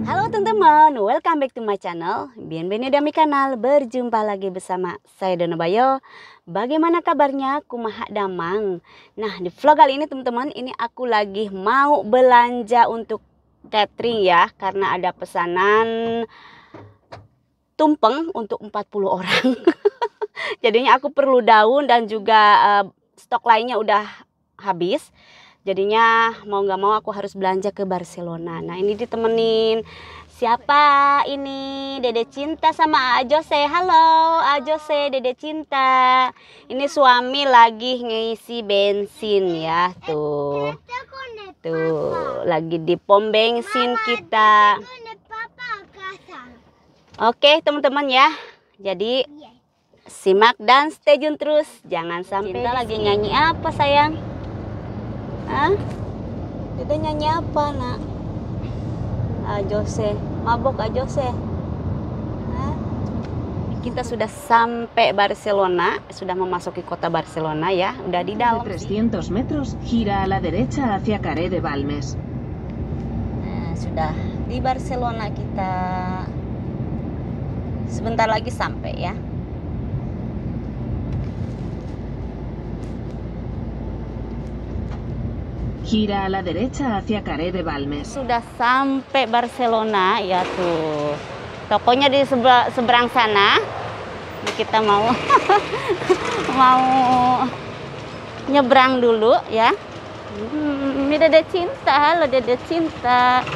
Halo teman-teman, welcome back to my channel. Bienvenido a mi kanal. Berjumpa lagi bersama saya Dona Bayo. Bagaimana kabarnya? Kumaha damang. Nah, di vlog kali ini teman-teman, ini aku lagi mau belanja untuk catering ya, karena ada pesanan tumpeng untuk 40 orang. Jadinya aku perlu daun dan juga stok lainnya udah habis. Jadinya mau nggak mau aku harus belanja ke Barcelona. Nah, ini ditemenin siapa ini? Dede Cinta sama A Jose. Halo A Jose, Dede Cinta. Ini suami lagi ngisi bensin ya, tuh. Tuh, lagi di pom bensin kita. Oke, teman-teman ya. Jadi simak dan stay tune terus. Jangan sampai Cinta lagi nyanyi apa, sayang? Hah? Dede nyanyi apa, nak? A Jose, mabok A Jose. Hah? Kita sudah sampai Barcelona, sudah memasuki kota Barcelona ya, udah di dalam. 300 metros, gira a la derecha hacia Caret de Balmes. Nah, sudah di Barcelona kita. Sebentar lagi sampai ya. Gira a la derecha hacia Caret de Balmes. Sudah sampai Barcelona ya, tuh. Tokonya di seberang sana. Kita mau mau nyebrang dulu ya. Ini Dede Cinta, halo Dede Cinta.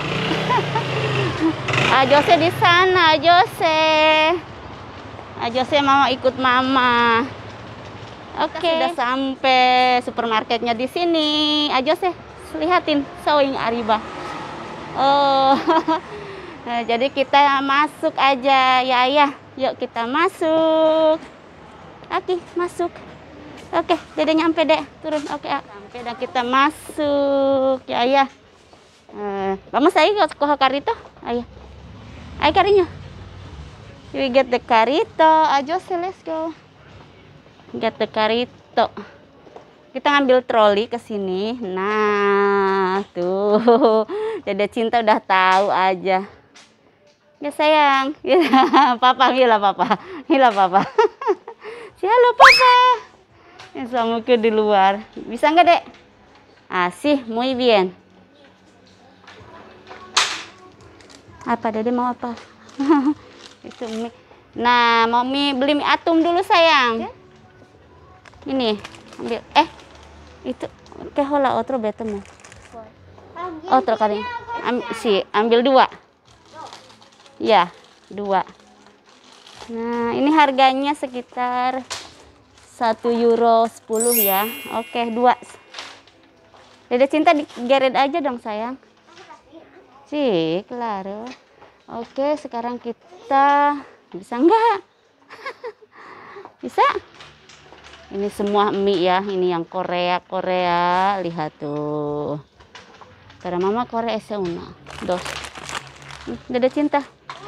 A Jose di sana, A Jose. A Jose mau ikut mama. Oke, sudah sampai supermarketnya di sini. A Jose, lihatin sewing Ariba. Oh. Nah, jadi kita masuk aja ya ayah. Yuk kita masuk. Oke, masuk. Oke, Dede nyampe deh, turun. Oke, sampai dan kita masuk ya ayah. Vamos ahí cojo carrito. Ayah. Ay cariño. We get the carrito. A Jose, let's go. Get the carrito. Kita ngambil troli ke sini. Nah, tuh. Dede Cinta udah tahu aja. Ya sayang. Ya, papa, gila papa. Gila papa. Halo papa. Sama ke di luar. Bisa nggak, Dek? Asih, muy bien. Apa Dede mau apa? Itu mie. Nah, mau beli mie atum dulu sayang. Ya? Ini ambil itu que hola otro betemu otro kali ambil 2 ya 2. Nah, ini harganya sekitar €1 ya. Oke, 2. Dede Cinta digeret aja dong sayang. Sih, claro. Oke, sekarang kita bisa nggak? Bisa? Ini semua mie ya, ini yang Korea. Lihat tuh. Para mama Korea es 1, 2. Dede Cinta.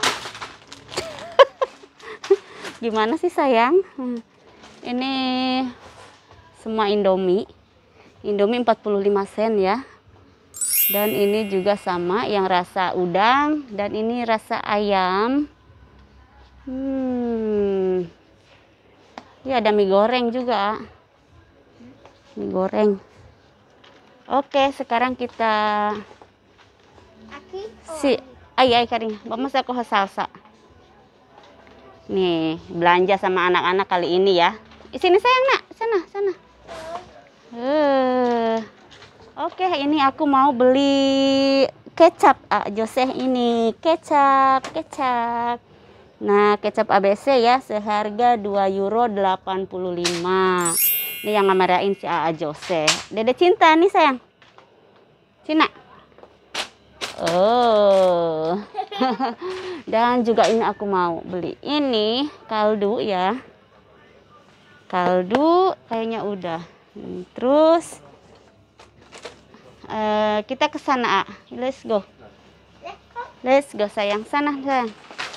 Gimana sih sayang? Ini semua Indomie. Indomie 45 sen ya. Dan ini juga sama yang rasa udang dan ini rasa ayam. Ya, ada mie goreng juga. Mie goreng. Oke, sekarang kita ay karinya. Vamos a coger salsa. Nih, belanja sama anak-anak kali ini ya. Di sini sayang, nak. Sana. Oke, ini aku mau beli kecap Jose ini. Kecap. Nah, kecap ABC ya, seharga €2.85. Ini yang ngamarain si A Jose. Dede Cinta nih sayang. Cina. Oh. Dan juga ini aku mau beli ini kaldu ya. Kaldu kayaknya udah. Terus kita ke sana. Let's go sayang. Sana sayang.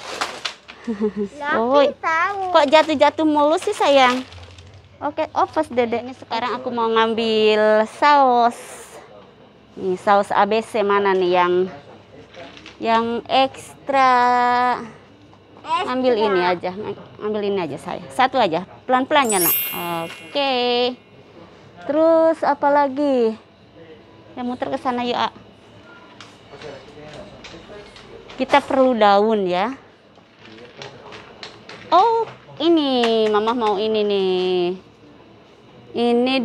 Oh, kok jatuh mulu sih sayang? Oke, pas Dede. Ini sekarang aku mau ngambil saus. Nih saus ABC mana nih Yang ekstra ambil ini aja, saya. Satu aja, pelan-pelan ya nak. Oke. Terus apa lagi? Ya muter ke sana yuk. Kita perlu daun ya. Oh, ini mama mau ini nih. Ini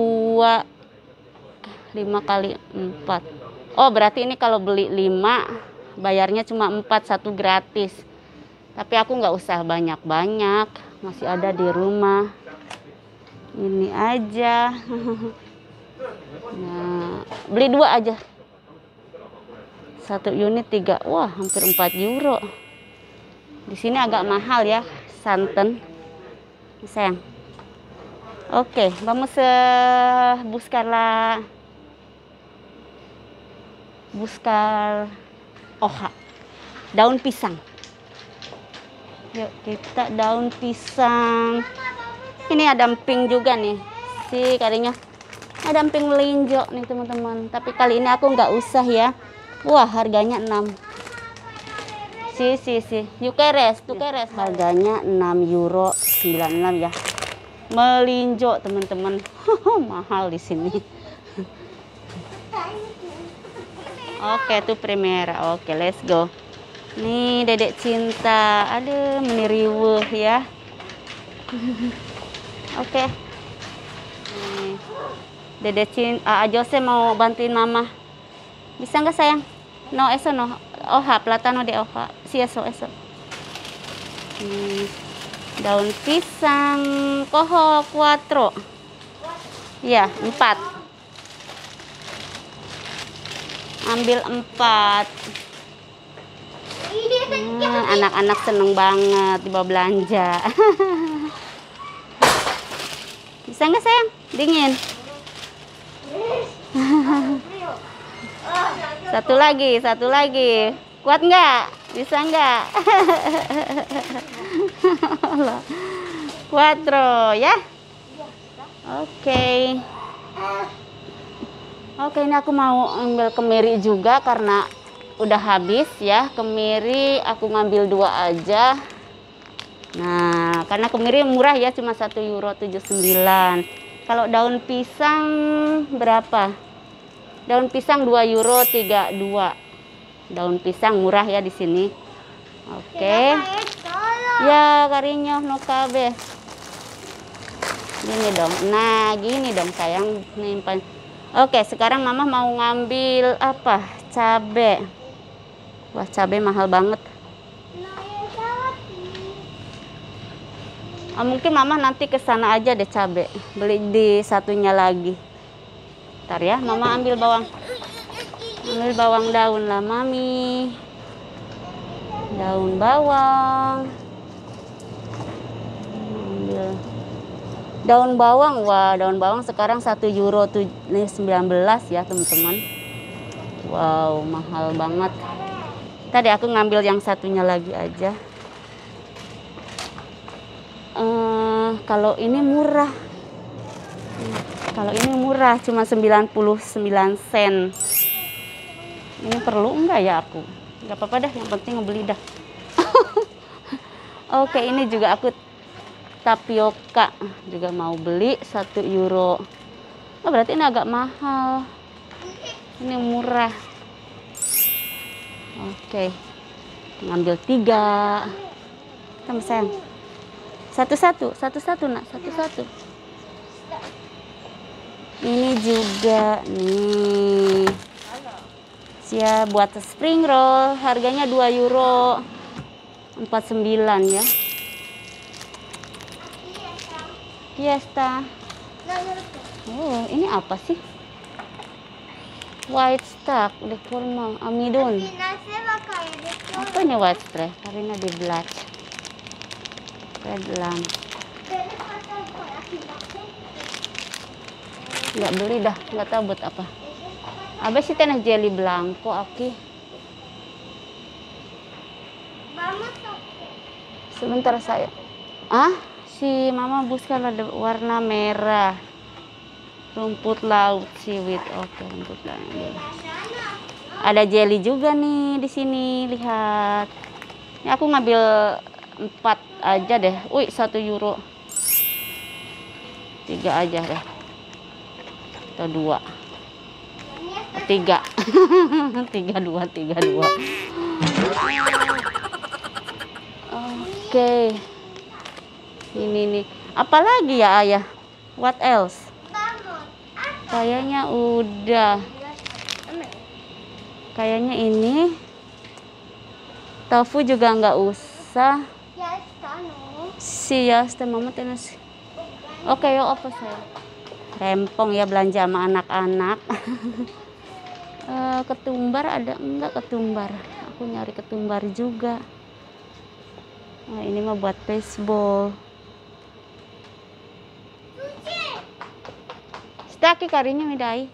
5 kali 4. Oh, berarti ini kalau beli 5 bayarnya cuma 4, 1 gratis. Tapi aku nggak usah banyak-banyak, masih ada di rumah. Ini aja. Nah, beli 2 aja. 1 unit 3. Wah, hampir 4 euro. Di sini agak mahal ya, santan. Sayang. Oke, vamos buscar daun pisang. Yuk kita daun pisang. Ini ada emping juga nih. Si karinya ada emping melinjo nih teman-teman. Tapi kali ini aku nggak usah ya. Wah, harganya 6. Si. Yukeres. Harganya 6 euro 96 ya. Melinjo teman-teman. Mahal di sini. Oke, tuh primera. Oke, let's go. Nih, dedek cinta. Aduh, meniriwuh ya. Oke. Nih. Dedek cinta. Jose mau bantuin mama. Bisa nggak sayang? No, eso no. Hoja, platano de hoja. Si, eso. Daun pisang. Cojo 4. Ya, 4. Ambil 4. Anak-anak seneng banget dibawa belanja. Bisa nggak sayang? Dingin. Satu lagi. Kuat nggak? Bisa nggak? 4 ya. Oke, ini aku mau ambil kemiri juga karena udah habis ya. Kemiri aku ngambil 2 aja. Nah, karena kemiri murah ya, cuma 1 euro 79. Kalau daun pisang berapa? Daun pisang 2 euro 32. Daun pisang murah ya di sini. Oke. Ya, cariño no cabe. Gini dong. Nah, gini dong sayang. Nyimpan. Oke, sekarang mama mau ngambil apa? Cabe. Wah, cabe mahal banget. Mungkin mama nanti ke sana aja deh cabe. Beli di satunya lagi. Ntar ya, mama ambil bawang. Ambil bawang daun lah, mami. Daun bawang. Ambil daun bawang. Wah, daun bawang sekarang 1 euro 19 ya teman-teman. Wow, mahal banget. Tadi aku ngambil yang satunya lagi aja. Kalau ini murah. Cuma 99 sen. Ini perlu enggak ya aku? Enggak apa-apa dah, yang penting ngebeli dah. Oke, ini juga aku tapioka juga mau beli 1 euro. Oh, berarti ini agak mahal. Ini murah. Oke. Ngambil 3. Sama sayang. Satu-satu nak, satu-satu. Ini juga nih. Siap buat spring roll, harganya 2 euro 49 ya. Fiesta. Oh, ini apa sih? White stock, de forma amidon. Apa ini white spray? Karena di blush. Red lamp. Nggak beli dah, nggak tahu buat apa. Abis sih tenah jelly blanco, oke. Sebentar saya. Si mama buskan ada warna merah. Rumput laut seaweed. Oke, rumput laut. Ada jelly juga nih di sini, lihat. Ini aku ngambil 4 aja deh. Wih, 1 euro. 3 aja deh. Atau 2. 3. 3, 2. Oke. Ini nih. Apalagi ya, Ayah? What else? Kayaknya udah. Kayaknya ini. Tofu juga nggak usah. Siasta mama tenas. Oke, yuk apa saya? Rempong ya, belanja sama anak-anak. Ketumbar ada enggak ketumbar? Aku nyari ketumbar juga. Nah, ini mah buat baseball. Staki karinya midai.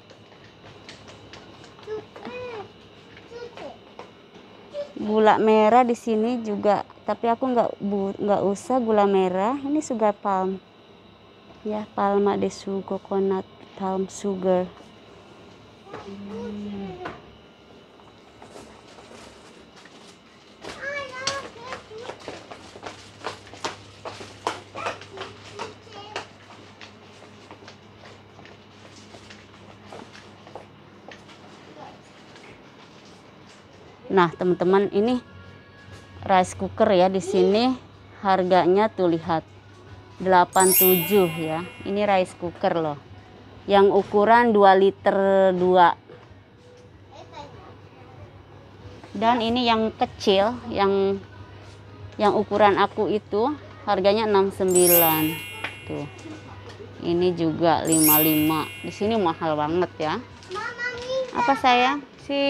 Gula merah di sini juga, tapi aku nggak usah gula merah. Ini sugar palm. Ya, palma de sugar, coconut palm sugar. Nah, teman-teman, ini rice cooker ya, di sini harganya tuh lihat 87 ya. Ini rice cooker loh. Yang ukuran 2 liter 2. Dan ini yang kecil, yang ukuran aku itu harganya 69. Tuh. Ini juga 55. Di sini mahal banget ya. Apa sayang?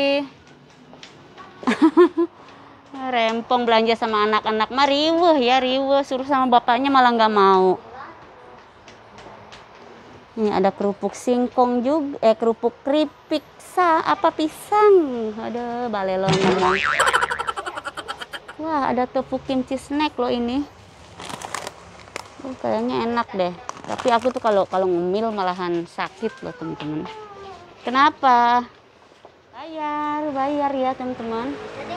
Rempong belanja sama anak-anak mah riweuh ya, riweuh. Suruh sama bapaknya malah nggak mau. Ini ada kerupuk singkong juga, kerupuk keripik pisang. Ada balelon memang. Wah, ada tofu kimchi snack loh ini. Kayaknya enak deh. Tapi aku tuh kalau ngemil malahan sakit loh, teman-teman. Kenapa? Bayar ya, teman-teman.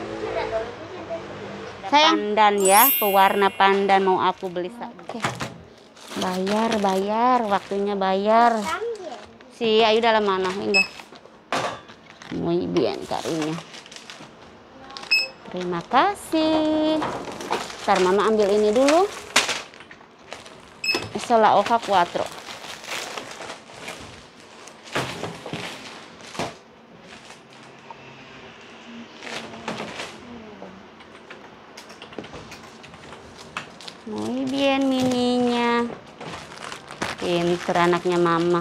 Pandan ya, pewarna pandan mau aku beli. Oke. Bayar, waktunya bayar. Si Ayu dalam mana? Enggak. Muy bien, cariño. Terima kasih. Ntar mama ambil ini dulu. Sola hoja 4. Muy bien, mininya. Pinter anaknya mama.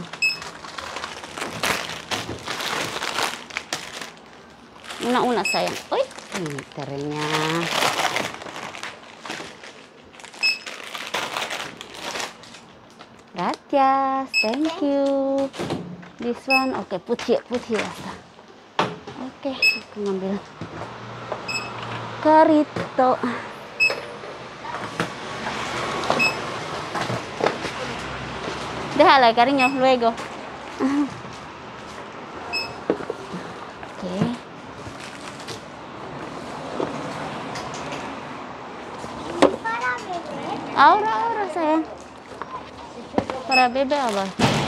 Una sayang. Oi, pinternya. Gracias, thank you. This one, oke, putih ya. Oke, aku ngambil karito. Déjala, cariño, luego. Oke. Ahora sayang. Para bebe apa?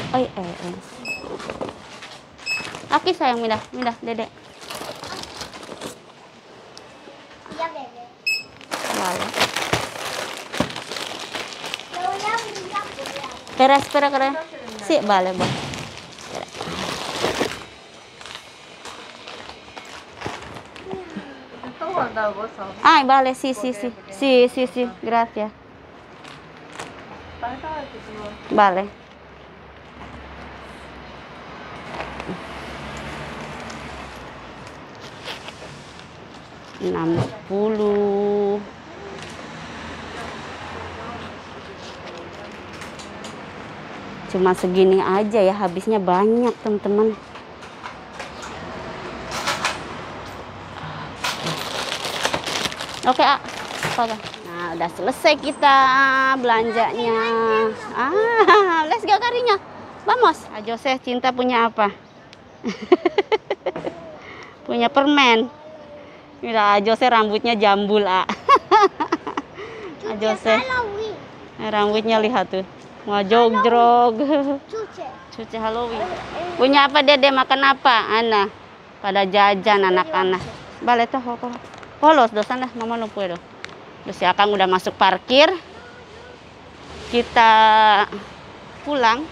Aki sayang, mindah, dedek. Iya, bebe. Vale. Espera. Sí, vale. Espera. Ay, vale, sí. Sí, gracias. Vale. $60. Cuma segini aja ya, habisnya banyak, teman-teman. Oke, apa? Nah, udah selesai kita belanjanya. Let's go, cariño. Vamos. Jose cinta punya apa? Punya permen. Mira, Jose rambutnya jambul, ah. Jose. Rambutnya lihat tuh. Mau jog-jog. Cuci Halloween. Punya apa Dede, makan apa? Ana. Pada jajan anak-anak. Bale toh, polos dosan dah, mama no puedo. Terus si Akang udah masuk parkir. Kita pulang.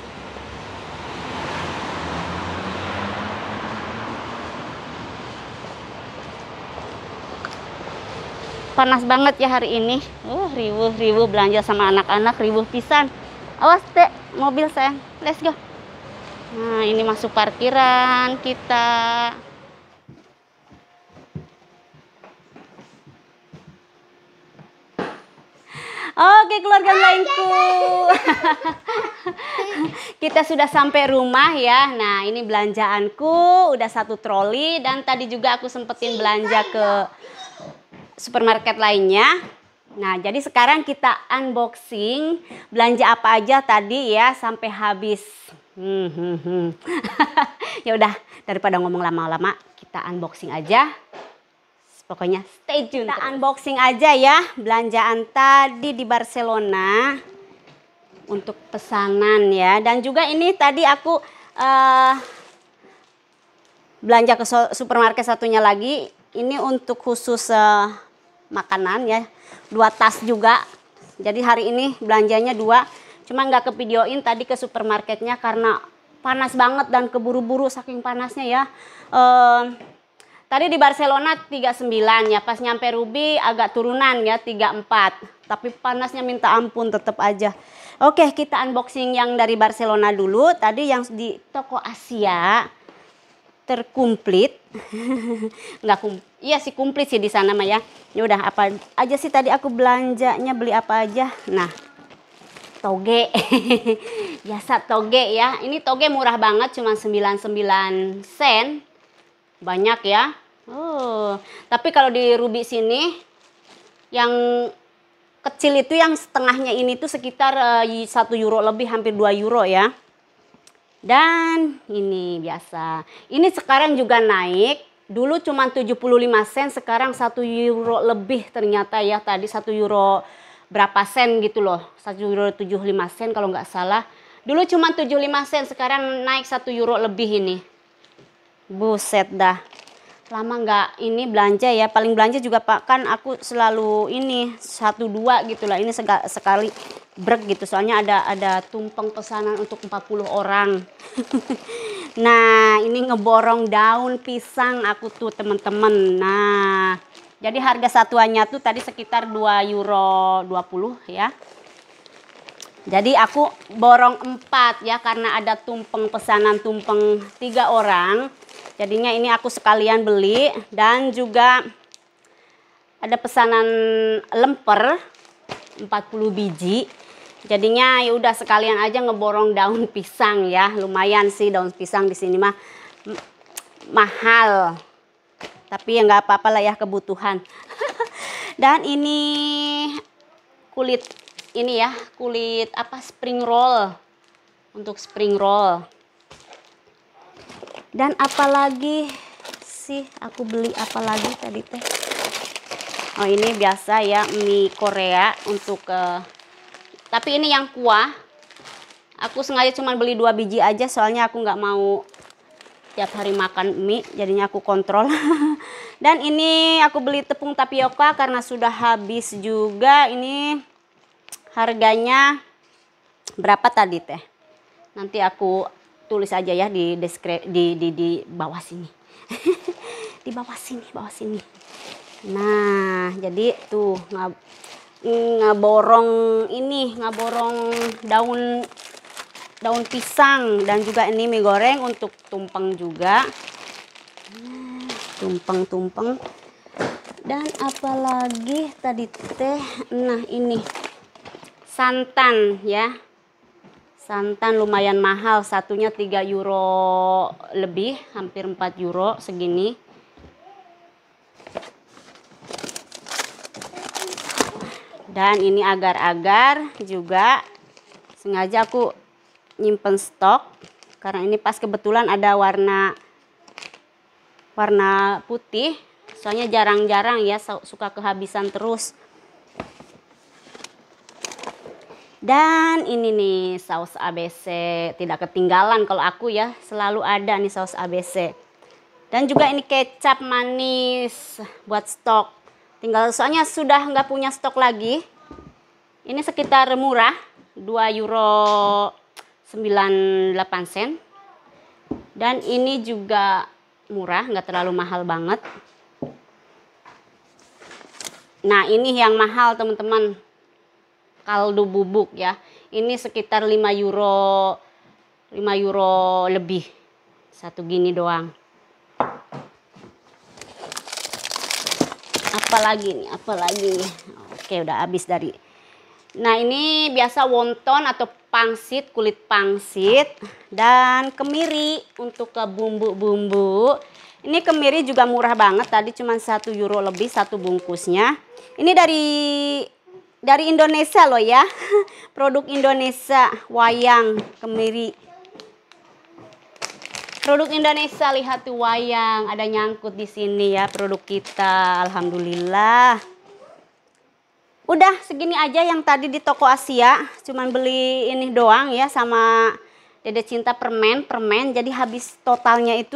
Panas banget ya hari ini. Riwuh belanja sama anak-anak, riwuh pisan. Awas Dek, mobil sayang. Let's go. Nah, ini masuk parkiran kita. Oke keluarga lainku. Kita sudah sampai rumah ya. Nah ini belanjaanku udah 1 troli. Dan tadi juga aku sempetin belanja ke supermarket lainnya. Nah jadi sekarang kita unboxing belanja apa aja tadi ya sampai habis. Ya udah daripada ngomong lama-lama kita unboxing aja. Pokoknya stay tune. Kita unboxing aja ya belanjaan tadi di Barcelona untuk pesanan ya. Dan juga ini tadi aku belanja ke supermarket satunya lagi. Ini untuk khusus makanan ya. 2 tas juga. Jadi hari ini belanjanya 2. Cuma nggak kevideoin tadi ke supermarketnya karena panas banget dan keburu-buru saking panasnya ya. Tadi di Barcelona 39 ya, pas nyampe Ruby agak turunan ya 34. Tapi panasnya minta ampun tetap aja. Oke, kita unboxing yang dari Barcelona dulu. Tadi yang di toko Asia terkumplit. Iya sih komplit sih di sana mah ya. Ya udah apa aja sih tadi aku belanjanya, beli apa aja. Nah, toge. Biasa toge ya. Ini toge murah banget cuma 99 sen. Banyak ya. Tapi kalau di Ruby sini yang kecil itu yang setengahnya ini tuh sekitar 1 euro lebih, hampir 2 euro ya. Dan ini biasa. Ini sekarang juga naik. Dulu cuma 75 sen, sekarang 1 euro lebih ternyata ya. Tadi 1 euro berapa sen gitu loh. 1 euro 75 sen kalau nggak salah. Dulu cuma 75 sen, sekarang naik 1 euro lebih ini. Buset dah. Lama nggak ini belanja ya, paling belanja juga Pak kan aku selalu ini 1-2 gitulah, ini sekali brek gitu soalnya ada tumpeng pesanan untuk 40 orang. Nah ini ngeborong daun pisang aku tuh temen-temen. Nah jadi harga satuannya tuh tadi sekitar 2 euro 20 ya. Jadi aku borong 4 ya karena ada tumpeng pesanan tumpeng 3 orang. Jadinya ini aku sekalian beli dan juga ada pesanan lemper 40 biji. Jadinya ya udah sekalian aja ngeborong daun pisang ya. Lumayan sih daun pisang di sini mah mahal. Tapi ya nggak apa-apa lah ya kebutuhan. Dan ini kulit ini ya, kulit apa spring roll. Untuk spring roll. Dan apalagi sih aku beli apalagi tadi teh. Oh ini biasa ya mie Korea untuk tapi ini yang kuah. Aku sengaja cuma beli 2 biji aja soalnya aku nggak mau tiap hari makan mie, jadinya aku kontrol. Dan ini aku beli tepung tapioka karena sudah habis juga. Ini harganya berapa tadi teh? Nanti aku tulis aja ya di bawah sini. Di bawah sini. Nah, jadi tuh ngaborong daun pisang dan juga ini mie goreng untuk tumpeng juga. Tumpeng. Dan apalagi tadi teh, nah ini santan ya. Santan lumayan mahal, satunya 3 euro lebih, hampir 4 euro segini. Dan ini agar-agar juga sengaja aku nyimpen stok karena ini pas kebetulan ada warna warna putih. Soalnya jarang-jarang ya, suka kehabisan terus. Dan ini nih saus ABC, tidak ketinggalan kalau aku ya, selalu ada nih saus ABC. Dan juga ini kecap manis buat stok. Tinggal soalnya sudah nggak punya stok lagi. Ini sekitar murah, 2,98 euro. Dan ini juga murah, nggak terlalu mahal banget. Nah ini yang mahal teman-teman, kaldu bubuk ya. Ini sekitar 5 euro lebih. Satu gini doang. Apalagi nih? Oke, udah habis dari. Nah ini biasa wonton atau pangsit, kulit pangsit. Dan kemiri untuk ke bumbu-bumbu. Ini kemiri juga murah banget, tadi cuma 1 euro lebih satu bungkusnya. Ini dari Indonesia loh ya. Produk Indonesia, wayang kemiri. Produk Indonesia, lihat tuh wayang, ada nyangkut di sini ya produk kita. Alhamdulillah. Udah segini aja yang tadi di toko Asia, cuman beli ini doang ya sama Dede Cinta permen. Jadi habis totalnya itu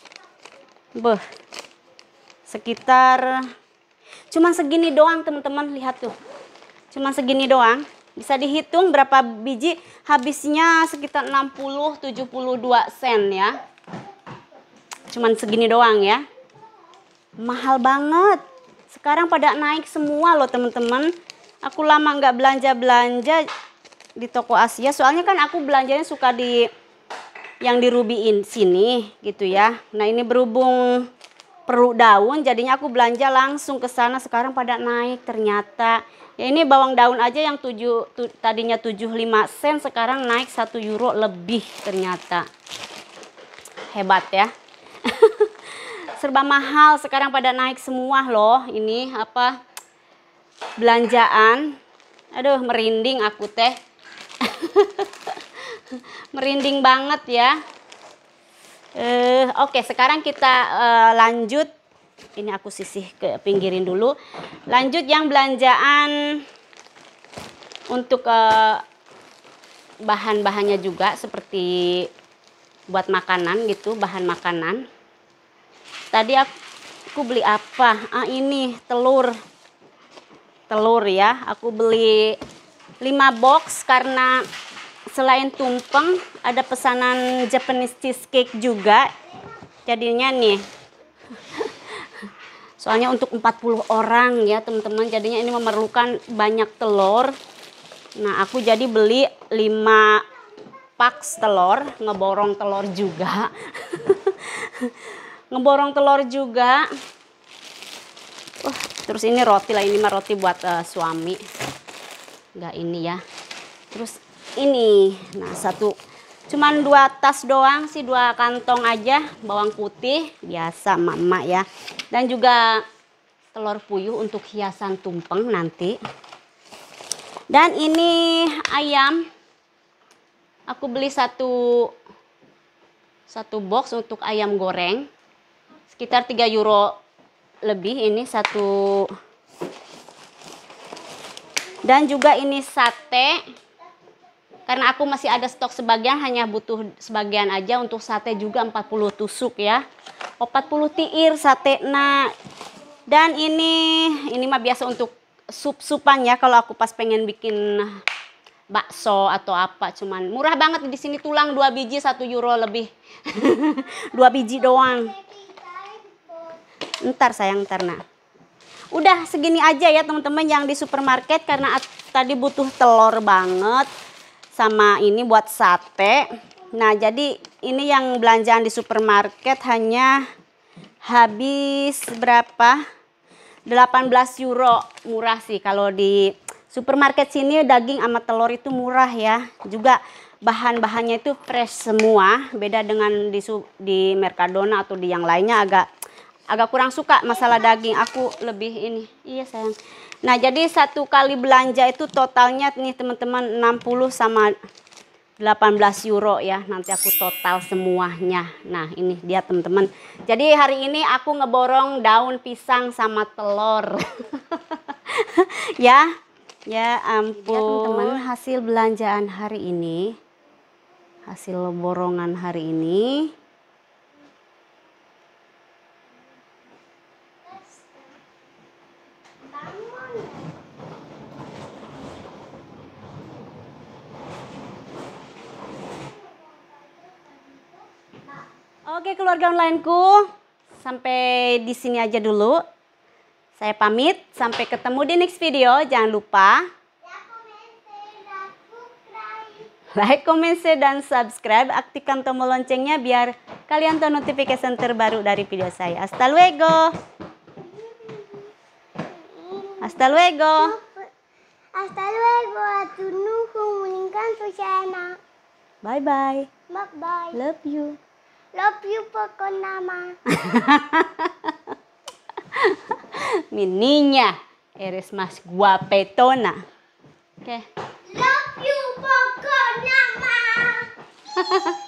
sekitar cuman segini doang teman-teman, lihat tuh. Cuman segini doang. Bisa dihitung berapa biji, habisnya sekitar 60-72 sen ya. Cuman segini doang ya. Mahal banget. Sekarang pada naik semua loh teman-teman. Aku lama nggak belanja di toko Asia. Soalnya kan aku belanjanya suka di yang di Rubiin sini gitu ya. Nah ini berhubung perlu daun, jadinya aku belanja langsung ke sana. Sekarang pada naik ternyata. Ya ini bawang daun aja yang tadinya 75 sen sekarang naik 1 euro lebih ternyata. Hebat ya. Serba mahal sekarang pada naik semua loh. Ini apa? Belanjaan. Aduh, merinding aku teh. Merinding banget ya. Oke, sekarang kita lanjut. Ini aku sisih ke pinggirin dulu. Lanjut yang belanjaan untuk bahan-bahannya juga seperti buat makanan gitu, bahan makanan. Tadi aku beli apa? Ini telur ya. Aku beli 5 box karena selain tumpeng ada pesanan Japanese cheesecake juga. Jadinya nih. Soalnya untuk 40 orang ya teman-teman, jadinya ini memerlukan banyak telur. Nah aku jadi beli 5 paks telur, ngeborong telur juga. Terus ini roti lah, ini mah roti buat suami. Enggak ini ya. Terus ini, nah cuman 2 tas doang sih, 2 kantong aja bawang putih biasa mama ya. Dan juga telur puyuh untuk hiasan tumpeng nanti. Dan ini ayam. Aku beli satu box untuk ayam goreng. Sekitar 3 euro lebih ini satu. Dan juga ini sate. Karena aku masih ada stok sebagian, hanya butuh sebagian aja untuk sate juga 40 tusuk ya. 40 tiir sate. Nah, dan ini mah biasa untuk sup-supan ya kalau aku pas pengen bikin bakso atau apa. Cuman murah banget di sini, tulang 2 biji 1 euro lebih. 2 biji doang. Ntar sayang, ntar nah. Udah segini aja ya teman-teman yang di supermarket karena tadi butuh telur banget. Sama ini buat sate. Nah jadi ini yang belanjaan di supermarket hanya habis berapa? 18 euro. Murah sih kalau di supermarket sini daging sama telur itu murah ya. Juga bahan-bahannya itu fresh semua. Beda dengan di Mercadona atau di yang lainnya agak kurang suka masalah daging. Aku lebih ini. Iya sayang. Nah jadi 1 kali belanja itu totalnya nih teman-teman 60 sama 18 euro ya. Nanti aku total semuanya. Nah, ini dia teman-teman. Jadi hari ini aku ngeborong daun pisang sama telur. Ya. Ya ampun. Teman-teman, hasil belanjaan hari ini. Hasil borongan hari ini. Oke, keluarga onlineku, sampai di sini aja dulu. Saya pamit, sampai ketemu di next video. Jangan lupa like, comment, share, dan subscribe. Aktifkan tombol loncengnya biar kalian tahu notification terbaru dari video saya. Hasta luego. Hasta luego. Hasta luego. Atunuhu meningkan Susana. Bye bye. Bye bye. Love you. Love you pokok nama. Mi niña, eres más guapetona. ¿Qué? Love you pokok nama.